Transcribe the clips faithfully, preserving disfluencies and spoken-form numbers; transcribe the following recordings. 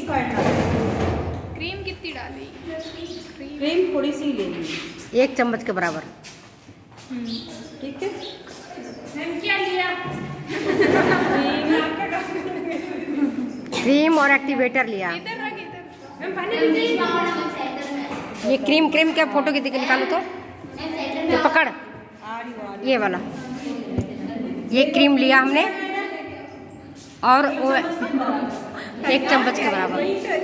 Bleach काटना है। Cream कितनी डाली? क्रीम थोड़ी सी लेनी, एक चम्मच के बराबर। ठीक है। मैम क्या लिया? क्रीम और एक्टिवेटर लिया। इधर रख, इधर। ये क्रीम क्रीम क्या फोटो की निकालो तो, ये पकड़, ये वाला, ये क्रीम लिया हमने और वो एक चम्मच के बराबर।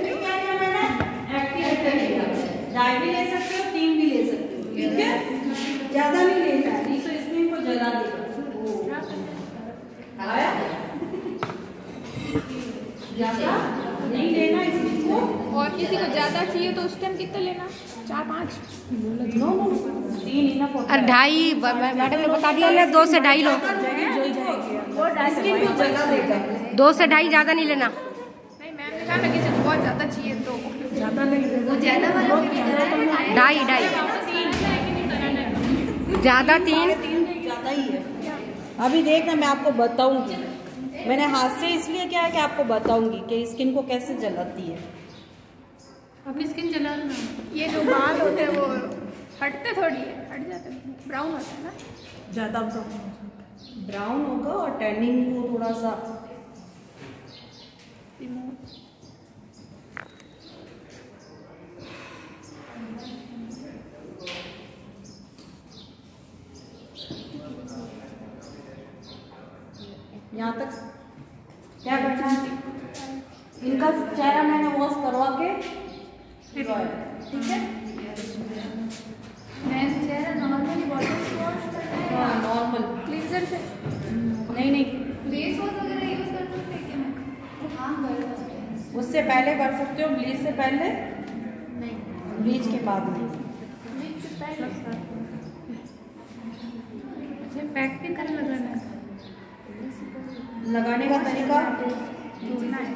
ढाई भी ले सकते हो, तीन भी ले सकते हो, ठीक है। ज्यादा नहीं लेना है, नहीं तो इसमें इनको जला देगा। आया? ज्यादा नहीं लेना इसको। और किसी को ज्यादा चाहिए तो उस टाइम कितना लेना? चार पाँच? नो नो तीन इनफ होता है। और ढाई मैडम ने बता दिया ना, दो से ढाई लो। स्किन को जला देगा। दो से ढाई, ज्यादा नहीं लेना। नहीं मैम ने कहा ना किसी को बहुत ज्यादा चाहिए तो ज्यादा नहीं, वो ज्यादा वाला ढाई ढाई ज्यादा तीन ज्यादा ही है। अभी देखना मैं आपको बताऊंगी, मैंने हाथ से इसलिए क्या है कि आपको बताऊंगी कि स्किन को कैसे जलाती है। अपनी स्किन जला ना, ये जो बाल होते हैं वो हटते थोड़ी है, हट जाते हैं, ब्राउन होता है ना, ज्यादा ब्राउन होगा और टैनिंग को थोड़ा सा यहाँ तक क्या करना है, इनका चेहरा मैंने वॉश करवा के फिर ठीक है। मैं चेहरा नॉर्मली बॉडी वॉश करना है। हाँ नॉर्मल क्लींजर से नहीं नहीं फेस वॉश वगैरह यूज कर सकते हैं क्या? मैं हाँ कर सकते हैं, उससे पहले कर सकते हो, ब्लीच से पहले नहीं ब्लीच के बाद नहीं। ब्लीच से पहले अच्छा पैक भी कर लगाना है। लगाने का तरीका खींचना है,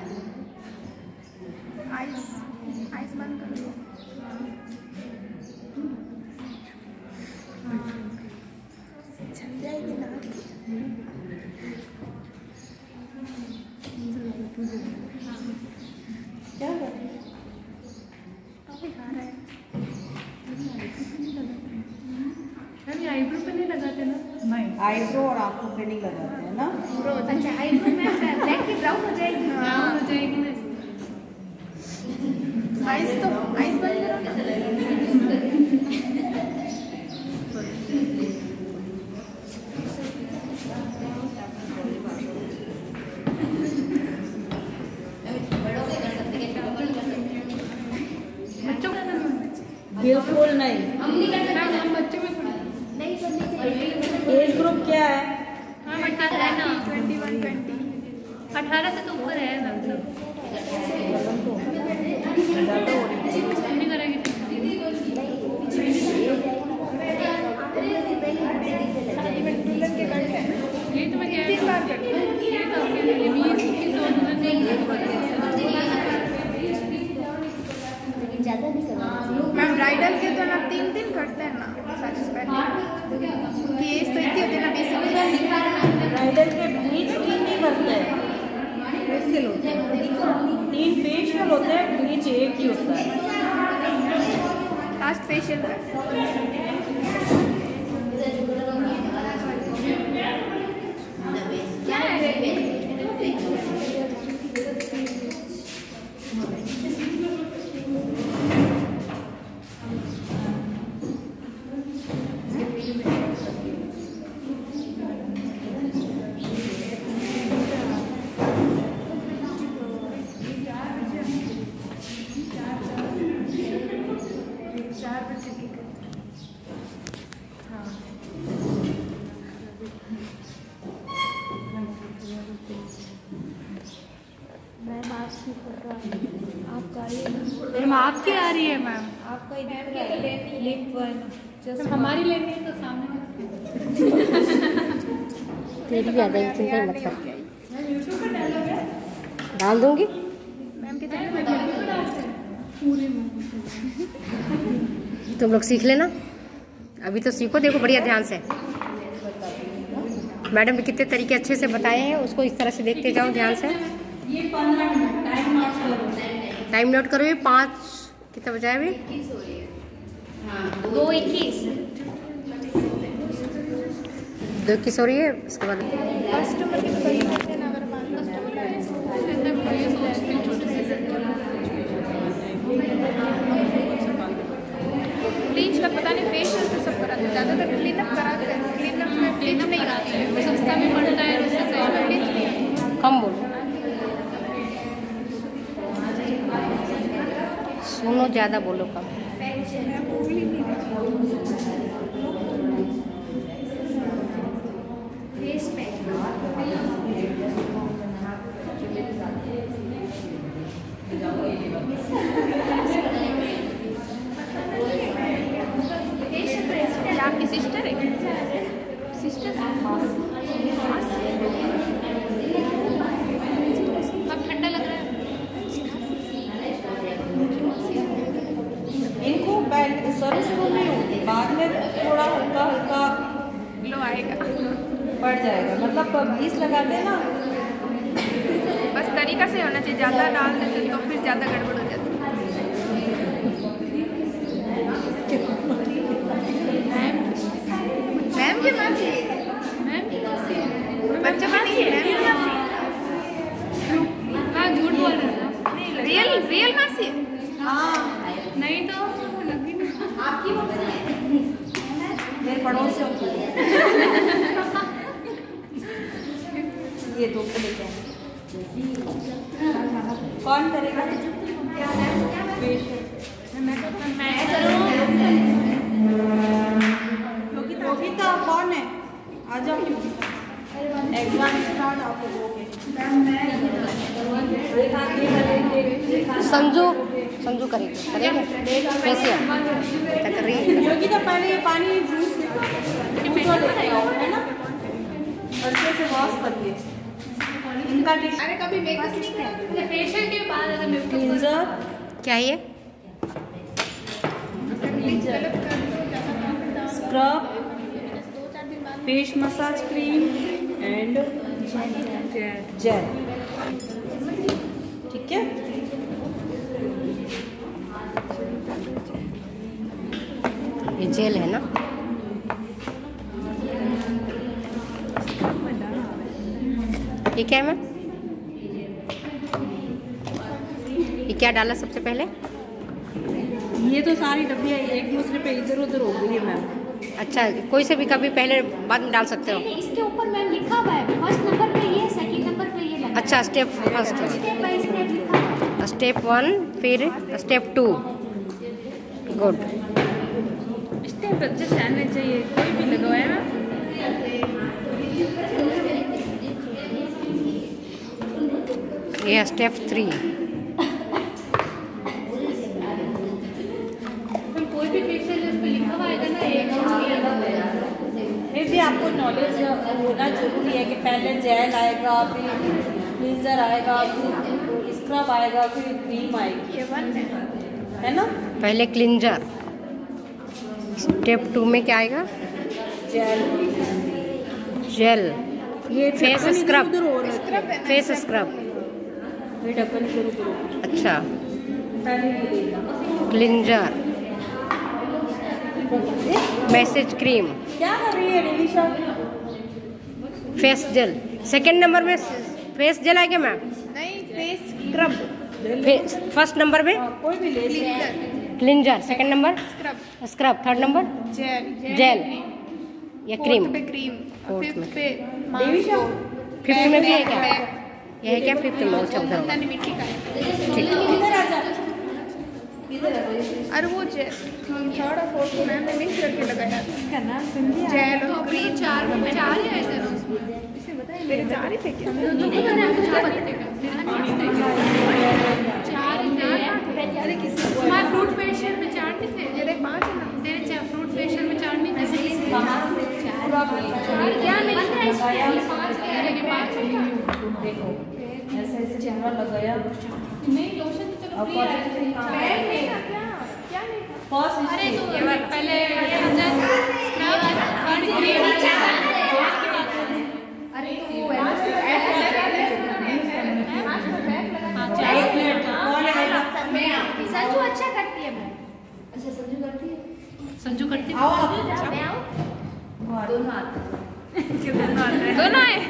आइस आइस बंद कर लो। चल जाएगी ना क्या कर काफी खा रहा है। आईब्रो पे नहीं लगाते ना? नहीं, आईब्रो और आंखों पे नहीं लगाते हैं ना। अच्छा आईब्रो में ब्लैक की ब्राउन हो जाएगी, ब्राउन हो जाएगी ना। आइस तो आइस बंद करो। बच्चों का बिल्कुल नहीं, हम बच्चों में नहीं करनी। एज ग्रुप क्या है? हाँ अठारह है ना, ट्वेंटी वन ट्वेंटी अठारह से तो ऊपर है मतलब नहीं करेंगे। ये तो मैं कह तीन बार करती हूँ, ये तो बीस इक्कीस और मैम ब्राइडल के तो ना तीन दिन करते हैं ना शादी से पहले, कि एज तो इतनी होती है ना बेसिकली। ब्राइडल के ब्लीच तीन नहीं करते हैं, फेशियल होते हैं, तीन फेशियल होते हैं, ब्लीच एक ही होता है। लास्ट फेशियल क्या है? मैम आपकी फोटो आपका मैम आपकी आ रही है मैम, आपका इधर लिंक वन हमारी लेनी है तो सामने तेरी भी आ जाएगी, चिंता मत कर, डाल दूंगी। मैम के तुम लोग सीख लेना, अभी तो सीखो, देखो बढ़िया ध्यान से। मैडम ने कितने तरीके अच्छे से बताए हैं, उसको इस तरह से देखते जाओ ध्यान से। ये पंद्रह मिनट टाइम नोट करो। टाइम नोट करो। ये पाँच कितना बचा है अभी? दो इक्कीस दो इक्कीस हो रही है। उसके बाद कस्टमर की तो बड़ी बात है ना, अगर मान कस्टमर प्लीज का पता नहीं फेशियल से सब कराते हैं, ज़्यादातर क्लीनअप कराते हैं। क्लीनअप में क्लीनअप नहीं कराते हैं, वो सस्ता भी पड़ता है, उससे सही में ब्लीच नहीं। कम बोलो, सुनो, ज़्यादा बोलो कम। आपकी सिस्टर है? सिस्टर अब ठंडा लग रहा है इनको। शुरू शुरू में बाद में थोड़ा हल्का हल्का ग्लो आएगा, पड़ जाएगा। मतलब बीस लगाते हैं ना, बस तरीका से होना चाहिए। ज़्यादा डाल देते तो फिर ज़्यादा गड़बड़ हो जाती है। मैम की मासी, मैम की मासी, बच्चा का नहीं है, मैम की मासी। हाँ, झूठ बोल रहा है। रियल रियल मासी? हाँ, नहीं तो लगी ना आपकी मासी, मेरे पड़ोसियों की। ये दो को लेके आए। कौन करेगा? योगिता कौन है? आ जाओ। एग्जाम स्टार्ट आप लोगों के। संजू संजू करेगी करेंगे फेशियल क्या कर रही है? योगिता पहले ये पानी जूस है ना, अच्छे से वॉश करिए इनका। अरे कभी मेकअप नहीं किया फेशियल के बाद? अगर मेकअप क्लींजर क्या है ये? Scrub, face massage cream and gel. ठीक है, ये जेल है ना? ये क्या है मैम? ये क्या डाला सबसे पहले? ये तो सारी डब्बियाँ एक दूसरे पे इधर उधर हो गई है मैम। अच्छा, कोई से भी कभी पहले बाद में डाल सकते हो? इसके ऊपर मैम लिखा हुआ है, फर्स्ट नंबर पे ये, सेकंड नंबर पे ये लगा। अच्छा, step first, step by step लिखा है। स्टेप वन, फिर स्टेप टू। गुड। स्टेप अच्छे से आने चाहिए, कोई भी लगवाए ना। ये स्टेप थ्री। कोई भी फेशियल जिस पे लिखा हुआ आएगा ना, एक फिर भी आपको नॉलेज होना जरूरी है कि पहले जेल आएगा, फिर क्लींजर आएगा, फिर स्क्रब आएगा, फिर क्रीम आएगी, है ना? पहले क्लींजर, स्टेप टू में क्या आएगा? जेल। जेल, ये फेस ढक्कन स्क्रब, इधर हो रहा है। Face scrub. ये ढक्कन इधर उधर हो रहा है। अच्छा, पहले ये देखना। क्लींजर, मैसेज क्रीम, क्या कर रही है Nivisha? Face gel. Second number में फेस जेल आएगा मैम? नहीं, फेस स्क्रब। फर्स्ट नंबर में कोई भी ले सकते। Cleanser, second number scrub, scrub, third number gel, gel या क्रीम। फोर्थ पे क्रीम, फोर्थ फिफ्थ में। पे निविशा फिफ्थ में भी है क्या? यह है क्या फिफ्थ में? अच्छा, उधर होगा। मिट्टी का है। ठीक है। इधर आ जा, इधर आ जा। और वो जेल थर्ड और फोर्थ को मैम ने मिक्स करके लगाया था। जेल और क्रीम चार में चार ही आए थे। मेरे चार ही थे क्या? चार अरे किसी फ्रूट फेशियल में चार नहीं थे? मेरे पाँच है ना। तेरे फ्रूट फेशियल में चार नहीं थे? क्या मिला? पाँच देखो ऐसे ऐसे चेहरा लगाया। नहीं, लोशन तो चलो फ्री है। मैम नहीं था क्या? क्या नहीं था? फर्स्ट अरे तो पहले स्क्रब और क्रीम। अरे तो वो है ना, आओ आप मैं आऊँ? दोनों आते दोनों आए।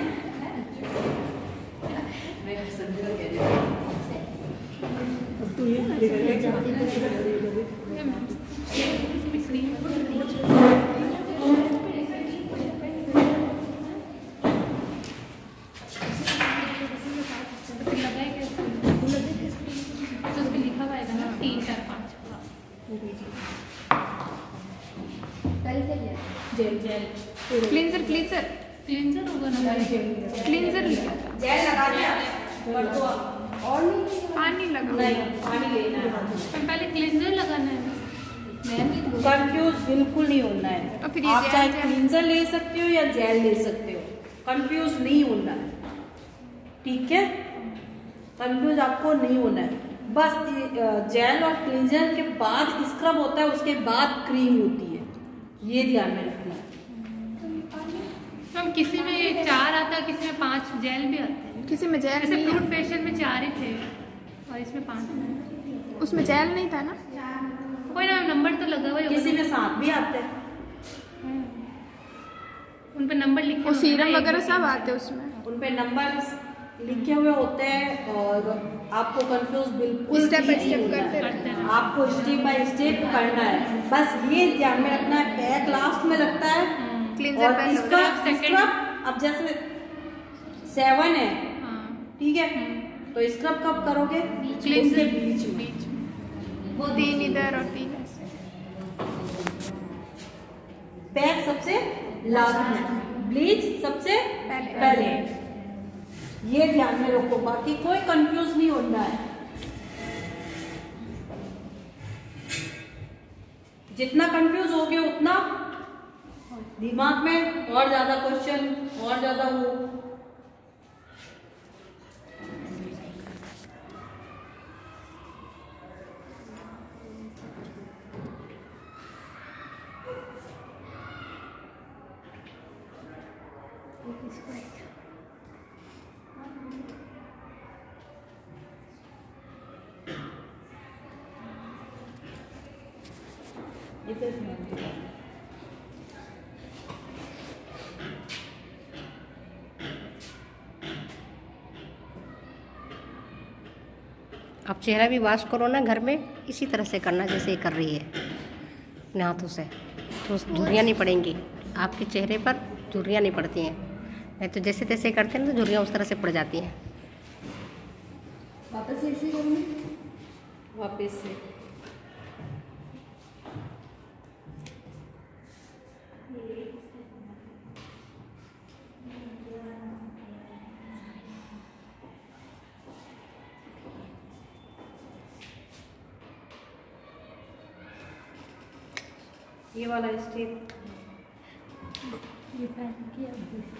लिखा हुआ है ना तीन चार पाँच। Gel gel cleanser cleanser cleanser होगा ना। क्लींजर लिखा था। जेल लगा दिया कर दो आप। और नहीं पानी लगा। नहीं पानी लेना है। पहले क्लींजर लगाना है। कंफ्यूज बिल्कुल नहीं होना है। तो फिर ये आप जेल- चाहे जेल- क्लींजर ले सकते हो या जेल ले सकते हो, कंफ्यूज नहीं होना है। ठीक है, कंफ्यूज आपको नहीं होना है। बस जेल और क्लींजर के बाद स्क्रब होता है, उसके बाद क्रीम होती है, ये ध्यान में रखना है। हम किसी में चार आता है, किसी में पांच जेल भी आते हैं। किसी में जेल जैसे नहीं फ्रूट है। फेशियल में चार ही थे और इसमें पांच। उसमें जेल नहीं था ना। कोई ना, नंबर तो लगा हुआ है। किसी में सात भी आते हैं। उन पे नंबर लिखे वो होते हैं सीरम ना, वगैरह एक- सब आते हैं उसमें। उन पे नंबर लिखे हुए होते हैं और आपको कंफ्यूज बिल्कुल स्टेप भी बाय नहीं स्टेप होना है। करते करते रहते हैं। आपको स्टेप बाय स्टेप करना है, बस ये ध्यान में रखना है। पैक लास्ट में लगता है क्लींजर और पहले इसका second- स्क्रब अब जैसे सेवन है, हाँ, ठीक है, तो स्क्रब कब करोगे? क्लींजर उसके बीच में। बीच में। तीन इधर और तीन ऐसे। पैक सबसे लास्ट में, ब्लीच सबसे पहले। पहले। ये ध्यान में रखो, बाकी कोई कंफ्यूज नहीं होना है। जितना कंफ्यूज होगे उतना दिमाग में और ज्यादा क्वेश्चन और ज्यादा वो। इधर ध्यान दो। आप चेहरा भी वॉश करो ना घर में, इसी तरह से करना जैसे ये कर रही है अपने हाथों से, तो झुर्रियाँ नहीं पड़ेंगी आपके चेहरे पर। झुर्रियाँ नहीं पड़ती हैं, नहीं तो जैसे तैसे करते हैं ना तो झुर्रियाँ उस तरह से पड़ जाती हैं। वापस ऐसे करूँगी, वापस से। ये वाला स्टेप ये पहन किया।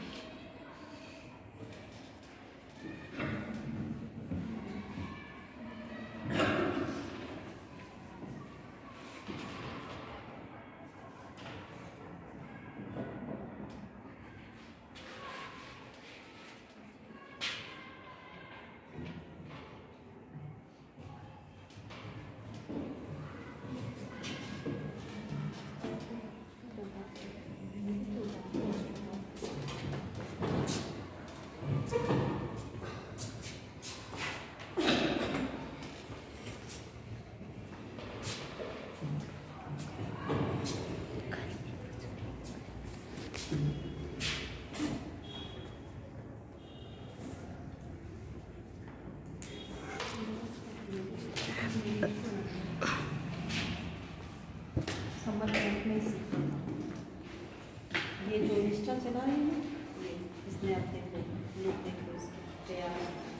ये जो इंस्टा चला रही है ये इसमें आप देखो, लोग देखो इसके तैयार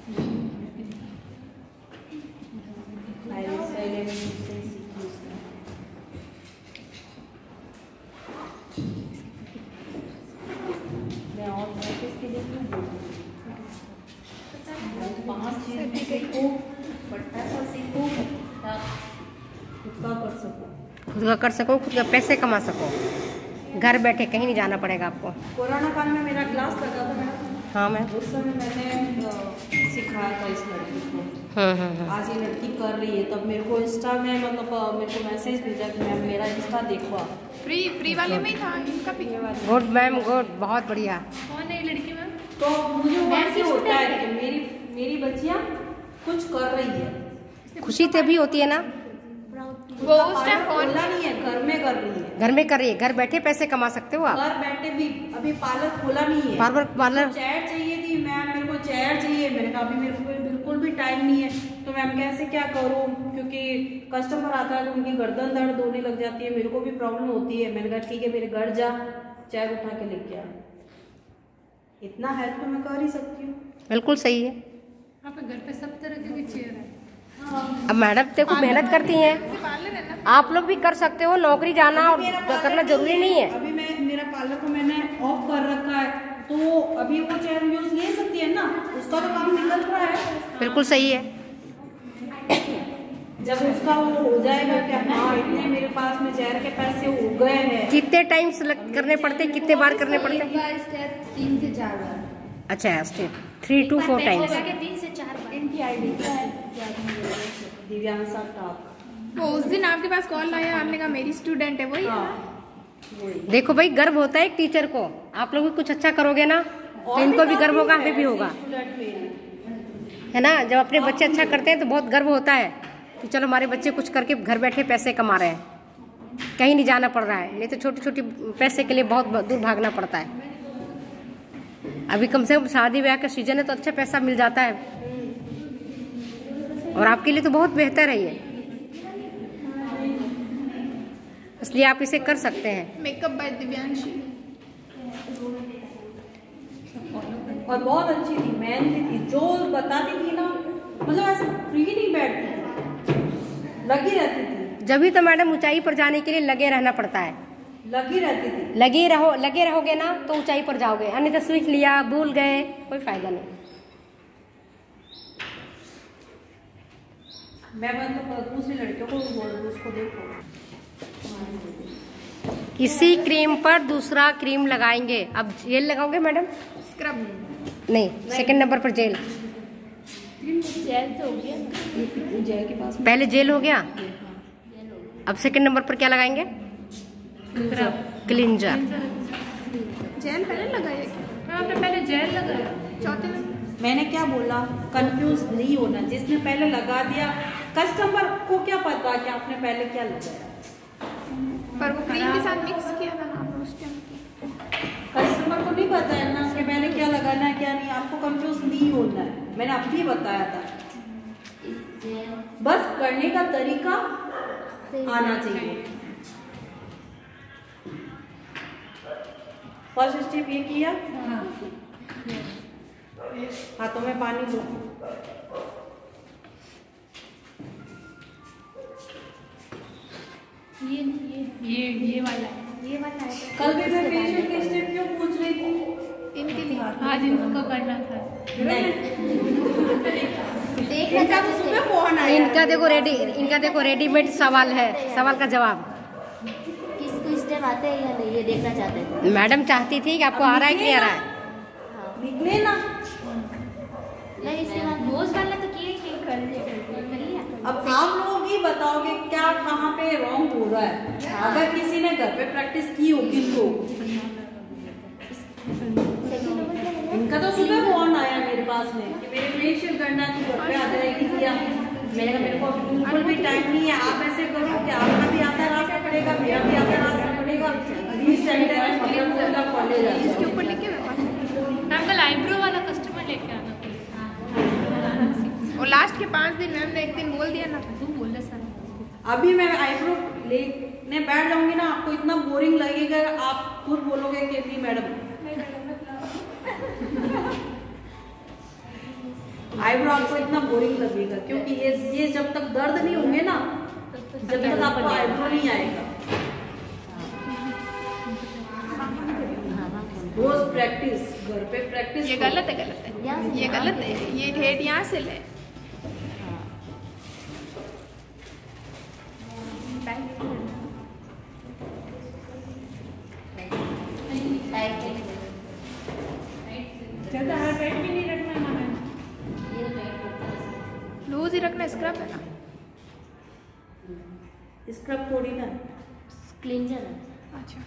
आइरिस आईलाइनर से सीखी उसने। मैं और प्रैक्टिस के लिए क्यों बोल रही हूँ? पांच चीज में सीखो, बट्टा सा सीखो, खुद का कर सको। खुद का कर सको, खुद का पैसे कमा सको, घर बैठे कहीं नहीं जाना पड़ेगा आपको। कोरोना काल में मेरा क्लास लगा था मैडम, हाँ मैम। उस समय मैंने अ, सिखाया था इस लड़की को। हम्म हम्म हम्म। आज ये लड़की कर रही है, तब मेरे को इंस्टा में मतलब अ, मेरे को मैसेज भेजा कि मैम मेरा इंस्टा देखो आप। फ्री फ्री वाले में ही था इनका भी। गुड मैम गुड, बहुत बढ़िया। कौन है ये लड़की मैम? तो मुझे वहाँ से होता है कि मेरी मेरी बच्चियाँ कुछ कर रही है। खुशी तभी होती है ना, वो उस टाइम फोन खोला नहीं है, घर में कर रही है। घर में कर रही है, घर बैठे पैसे कमा सकते हो आप। घर बैठे भी अभी पार्लर खोला नहीं है। पार्लर पार्लर चेयर चाहिए थी मैम, मेरे को चेयर चाहिए। मैंने कहा अभी मेरे को बिल्कुल भी टाइम नहीं है, तो मैम कैसे क्या करूँ, क्योंकि कस्टमर आता है तो उनकी गर्दन दर्द होने लग जाती है, मेरे को भी प्रॉब्लम होती है। मैंने कहा ठीक है मेरे घर जा, चेयर उठा के लेके आ। इतना हेल्प तो मैं कर ही सकती हूँ। बिल्कुल सही है। आपके घर पे सब तरह की चेयर है। अब मैडम देखो मेहनत करती हैं, पार्लर है ना। आप लोग भी कर सकते हो। नौकरी जाना और मेरा करना पार्लर जरूरी नहीं है। अभी मैं मेरा पार्लर को मैंने ऑफ कर रखा है, तो अभी वो चेयर यूज ले सकती है ना, उसका तो काम निकल रहा है। बिल्कुल सही है। जब उसका वो हो जाएगा कि हाँ इतने मेरे पास में चेयर के पैसे हो गए हैं। कितने टाइम सेलेक्ट करने पड़ते, कितने बार करने पड़ते? स्टेप तीन से चार बार। अच्छा step three two four times. तीन से चार बार। इनकी आईडी क्या है? दिव्यांशा टॉप। वो उस दिन आपके पास कॉल आया, आपने कहा मेरी स्टूडेंट है, वही है ना? हाँ वही। देखो भाई, गर्व होता है एक टीचर को। आप लोग भी कुछ अच्छा करोगे ना तो इनको भी गर्व होगा, हमें भी होगा, है ना। जब अपने बच्चे अच्छा करते हैं तो बहुत गर्व होता है कि चलो हमारे बच्चे कुछ करके घर बैठे पैसे कमा रहे हैं, कहीं नहीं जाना पड़ रहा है। नहीं तो छोटी छोटी पैसे के लिए बहुत दूर भागना पड़ता है। अभी कम से कम शादी ब्याह का सीजन है तो अच्छा पैसा मिल जाता है, और आपके लिए तो बहुत बेहतर है ये, इसलिए आप इसे कर सकते हैं। Makeup by Divyanshi. और बहुत अच्छी थी, मेहनती थी, जो बताती थी ना, मतलब ऐसे फ्री नहीं बैठती थी, लगी रहती थी। जब तो मैडम ऊंचाई पर जाने के लिए लगे रहना पड़ता है। लगी रहती थी। लगे रहो, लगे रहोगे ना तो ऊंचाई पर जाओगे, अन्यथा सीख लिया भूल गए कोई फायदा नहीं। मैं मतलब दूसरी लड़कियों को भी बोल दूँ, उसको देखो इसी क्रीम पर दूसरा क्रीम लगाएंगे। अब जेल लगाओगे मैडम? स्क्रब नहीं, सेकंड नंबर पर जेल। जेल तो हो गया, जेल के पास पहले जेल हो गया, अब सेकंड नंबर पर क्या लगाएंगे? क्लिंजर। जेल पहले लगाया क्या? आपने पहले जेल लगाया? चौथे में मैंने क्या बोला, कंफ्यूज नहीं होना। जिसने पहले लगा दिया, कस्टमर को क्या पता कि आपने पहले क्या लगाया। पर वो क्रीम के साथ मिक्स किया था ना आपने उस टाइम। कस्टमर को नहीं पता है ना कि मैंने क्या लगाना है क्या नहीं। आपको कंफ्यूज नहीं होना है, मैंने अभी बताया था। बस करने का तरीका आना चाहिए। फर्स्ट स्टेप ये किया, हाथों में पानी लो। ये ये ये ये वाला है। ये वाला है। कल भी मैं फेशियल के स्टेप क्यों पूछ रही थी? इनके लिए आज इनको करना था। नहीं, देखना इनका तो सुबह फोन आया। इनका देखो रेडी इनका देखो रेडीमेड सवाल है, सवाल का जवाब। किसको स्टेप आते हैं या नहीं, ये देखना चाहते थे। मैडम चाहती थी कि आपको आ रहा है कि नहीं आ रहा है। निकले ना। नहीं, इसके बाद नोज वाला तो किए ही कर लिया। अब आप लोग ही बताओगे क्या कहाँ पे रॉन्ग हो रहा है। अगर किसी ने घर पे प्रैक्टिस की होगी तो। इनका तो सुबह फोन आया मेरे पास में कि मेरे फेशियल करना है, तो घर पे आ जाएगी क्या? मैंने कहा मेरे को बिल्कुल भी टाइम नहीं है। आप ऐसे करो कि आपका भी आधा रास्ता पड़ेगा, मेरा भी आधा रास्ता पड़ेगा। बीस सेंटर है, मतलब कॉलेज है। इसके ऊपर लिख के मैम कल आईब्रो वाला कस्टमर लेके आना। और लास्ट के पाँच दिन मैम ने एक दिन बोल दिया ना। तू बोले सर। अभी मैं आईब्रो लेने बैठ जाऊंगी ना, आपको इतना बोरिंग लगेगा, आप खुद बोलोगे कि नहीं मैडम। आईब्रो आपको इतना बोरिंग लगेगा, क्योंकि ये ये जब तक दर्द नहीं होंगे ना, जब तक आपको आईब्रो नहीं आएगा। रोज प्रैक्टिस, घर पे प्रैक्टिस। ये गलत है, गलत है, ये गलत है। ये हेड यहाँ से ले। ज्यादा वेट भी नहीं रखना है मैंने। लूज ही रखना, स्क्रब है ना, स्क्रब थोड़ी ना, क्लींजर है। अच्छा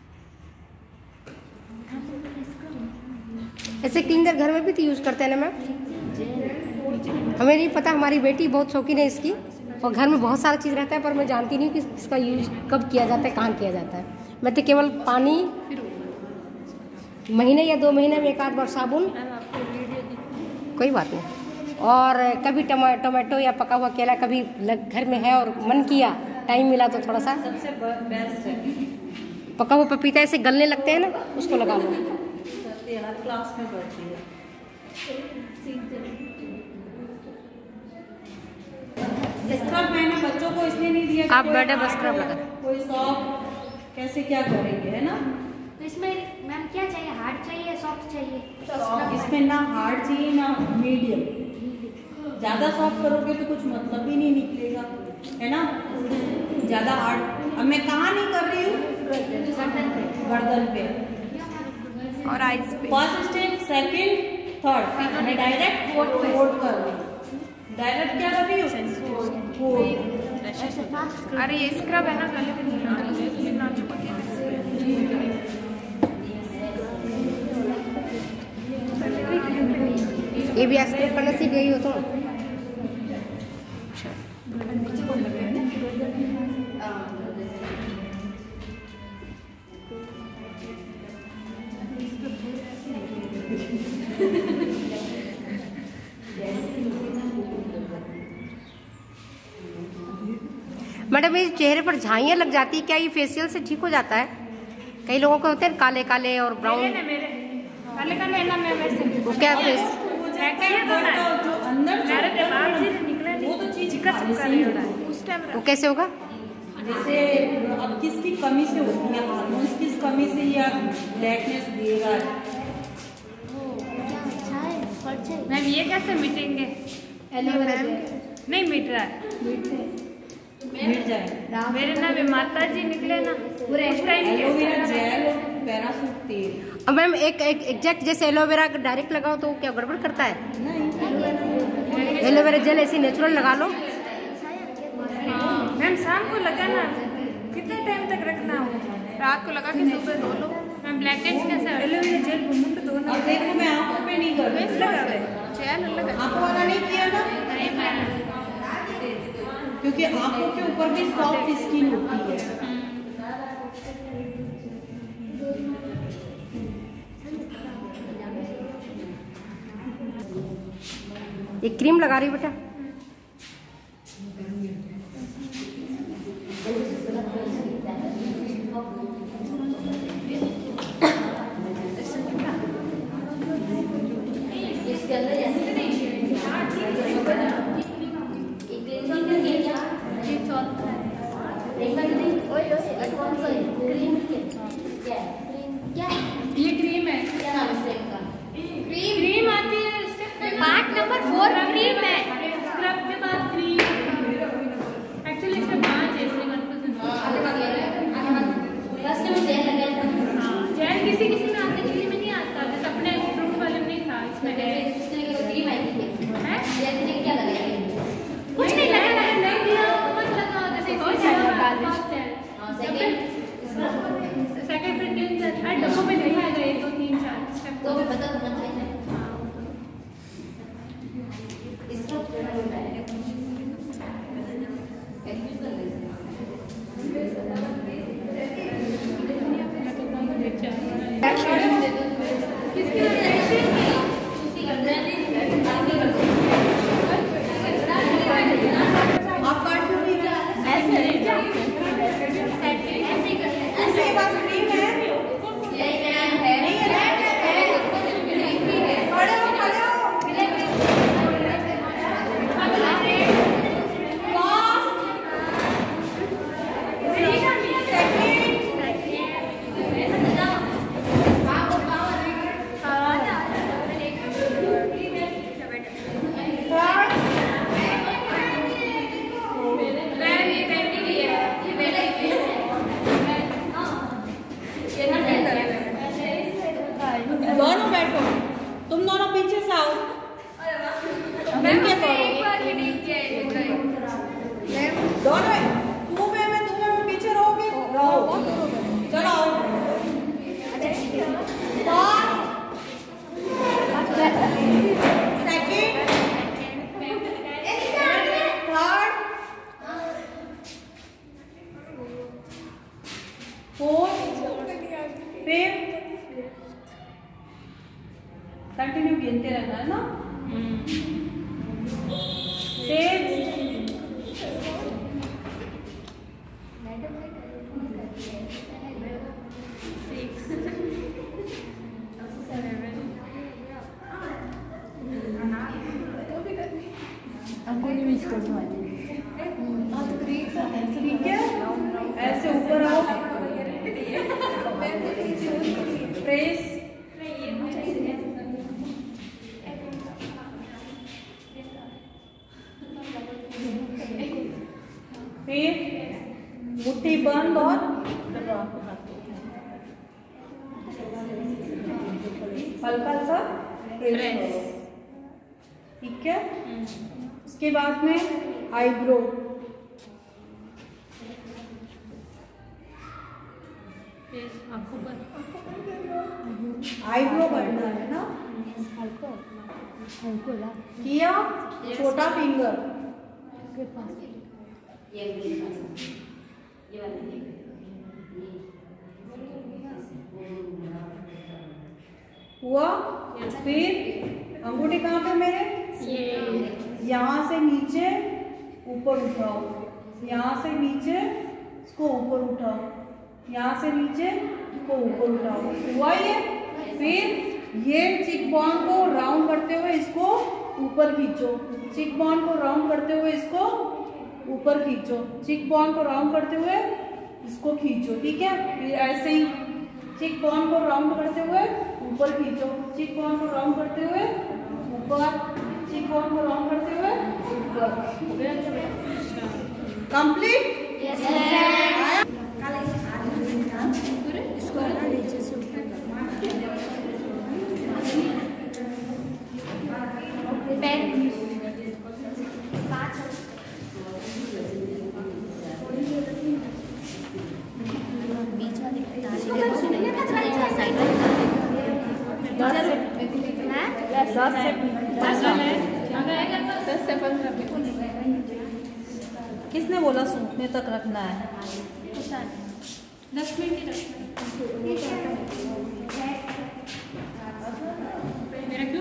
ऐसे क्लीनर घर में भी तो यूज़ करते हैं ना मैम? हमें नहीं पता, हमारी बेटी बहुत शौकीन है इसकी और घर में बहुत सारा चीज़ रहता है, पर मैं जानती नहीं कि इसका यूज कब किया जाता है, कहाँ किया जाता है। मैं तो केवल पानी, महीने या दो महीने में एक आध बार साबुन, कोई बात नहीं। और कभी टमा टोमेटो या पका हुआ केला कभी लग, घर में है और मन किया, टाइम मिला तो थोड़ा सा सबसे बेस्ट है। पका हुआ पपीता ऐसे गलने लगते हैं ना, उसको लगा लो। हर क्लास में पढ़ती है। स्क्रब मैंने बच्चों को इसलिए नहीं दिया कि आप कोई बैठे बस hard स्क्रब हो, लगा। कोई सॉफ्ट कैसे क्या करेंगे, है ना। तो इसमें मैम क्या चाहिए, हार्ड चाहिए सॉफ्ट चाहिए? इसमें ना हार्ड चाहिए ना मीडियम। ज़्यादा सॉफ्ट करोगे तो कुछ मतलब ही नहीं निकलेगा, है ना। ज़्यादा हार्ड, अब मैं कहाँ नहीं कर रही हूँ, गर्दन पे और आइस पे। फर्स्ट स्टेप, सेकंड, थर्ड, मैं डायरेक्ट फोर्थ फोर्थ कर रही हूँ। डायरेक्ट क्या कर रही हूँ, फोर्थ। अरे ये स्क्रब है ना, गले पे नहीं लगाना है, लेकिन आप चुप होती है। ये भी स्क्रब करना सीख गई हो तो? मैडम ये चेहरे पर झाइयाँ लग जाती है, क्या ये फेशियल से ठीक हो जाता है? कई लोगों को होते हैं काले काले और ब्राउन। मेरे मेरे काले काले ना, मैं वैसे वो क्या फेस? जो अंदर मेरे दिमाग से निकला नहीं, वो तो चीज चिकन चिपका नहीं होता है उस टाइम। वो कैसे होगा? जैसे अब किसकी कमी से होती है, हार्मोन्स किस कमी से या ब्लैकनेस देगा। अच्छा है, फट जाए। मैम ये कैसे मिटेंगे? नहीं मिट रहा है, मिट जाए। मेरे ना भी माता जी निकले ना उस time. Aloe vera gel Parachute तेल। अब मैम एक एक एग्जैक्ट जैसे एलोवेरा डायरेक्ट लगाओ तो क्या गड़बड़ करता है? एलोवेरा जेल ऐसे नेचुरल लगा लो। मैम शाम को लगाना, कितने टाइम तक रखना हो? रात को लगा के सुबह धो लो। मैम ब्लैक हेड्स कैसे? एलोवेरा जेल मुंड धोना। अब देखो मैं आंखों पे नहीं कर रही, लगा रहे जेल लगा, आंखों वाला नहीं किया ना, क्योंकि आंखों के ऊपर भी सॉफ्ट स्किन होती है। ये क्रीम लगा रही बेटा? इसके अंदर जैसे ये क्रीम है। क्या नाम है इसका? क्रीम क्रीम आती है पार्ट नंबर फोर क्रीम है। स्क्रब के बाद क्रीम। एक्चुअली इसमें पांच है, इसलिए कंफ्यूजन। फर्स्ट में जेल लगा था। जेल किसी किसी में आता है, किसी में नहीं आता। जैसे अपने फ्रूट वाले में नहीं था, इसमें है। इसके लिए क्रीम आएगी है? जेल के लिए क्या लगाएंगे? कुछ नहीं लगा, लगा नहीं दिया मत लगा। जैसे हो जाएगा फर्स्ट है, हां सेकंड सेकंड फिर क्लींजर। हर डब्बों में नहीं आएगा, एक दो तीन चार स्टेप। तो भी पता होना चाहिए। इसका पीछे से आओ। मैम क्या मैंने करो? एक बार भी नहीं किया है दोनों तू में मैं तू में मैं पीछे रहोगे रहो। चलो आओ। Second third fourth fifth continue गिनते रहना है ना। सिक्स ठीक है, ऐसे ऊपर आओ। प्रेस फिर मुट्ठी बंद और हल्का सा प्रेस। ठीक है, उसके बाद में आईब्रो। आईब्रो बढ़ना है ना। किया छोटा फिंगर हुआ। फिर अंगूठे कहाँ पे मेरे? यहाँ से नीचे ऊपर उठाओ, यहाँ से नीचे इसको ऊपर उठाओ, यहाँ से नीचे इसको ऊपर उठाओ। हुआ ये। फिर ये चिक बॉन को राउंड करते हुए इसको ऊपर खींचो, चिक बॉन को राउंड करते हुए इसको ऊपर खींचो, चिक बॉन को राउंड करते हुए इसको खींचो। ठीक है, फिर ऐसे ही चिक बॉन को राउंड करते हुए ऊपर खींचो, चिक बॉन को राउंड करते हुए ऊपर, चिक बॉन को राउंड करते हुए ऊपर। कंप्लीट। किसने बोला सूखने तक रखना है? दस मिनट ही रखना है। मेरा क्यों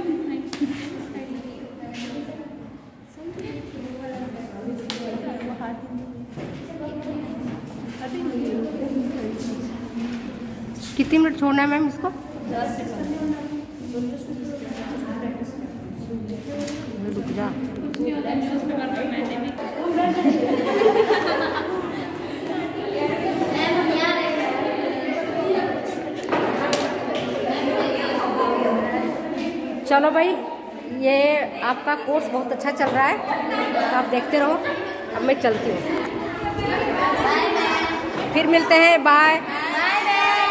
कितने मिनट छोड़ना है मैम इसको? रुक जा। चलो भाई, ये आपका कोर्स बहुत अच्छा चल रहा है, तो आप देखते रहो। अब मैं चलती हूँ, फिर मिलते हैं। बाय।